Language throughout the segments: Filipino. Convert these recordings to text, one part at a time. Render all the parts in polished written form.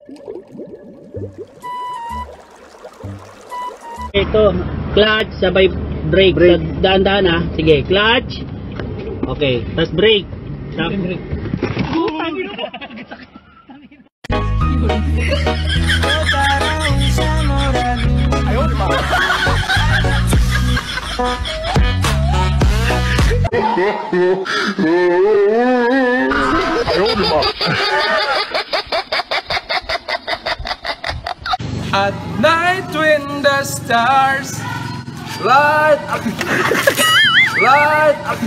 Ito, clutch, sabay brake. Dahan-dahan ha. Sige, clutch. Okay, tapos brake. Brake. Ayun ba? Ayun ba? At night when the stars light up, light up.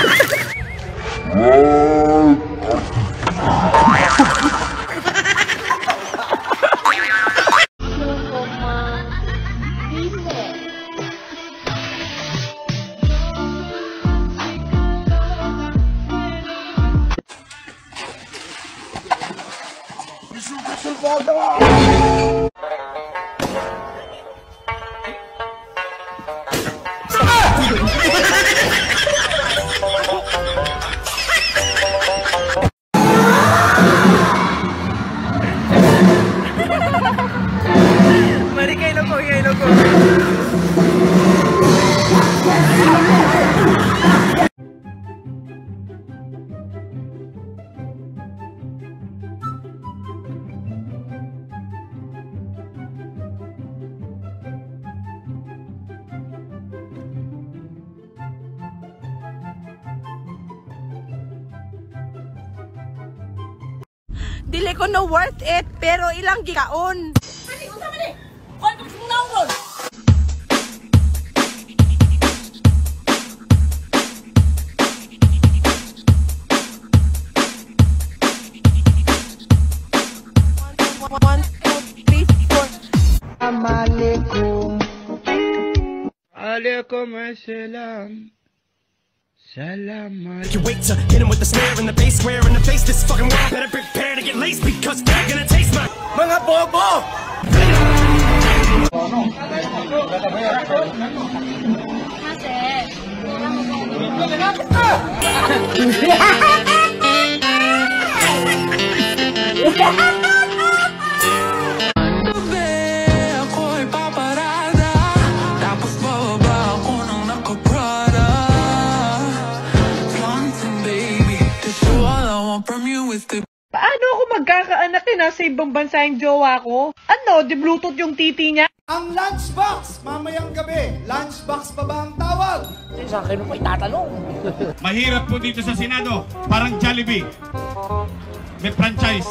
Dili ko no worth it, pero ilang gikaon. Ani, unsa man ni? Kon ko sing nawron. Alaikum assalam. Salamat. You wait to hit him with the snare and the bass, square in the face. This fucking world better prepare to get laced because they're gonna taste my mga bobo. Paano ako magkakaanak na nasa ibang bansa yung jowa ko? Ano, di Bluetooth yung titi niya? Ang lunchbox, mamayang gabi. Lunchbox pa ba ang tawag? Sa akin mo itatanong. Mahirap po dito sa Senado. Parang Jollibee. May franchise.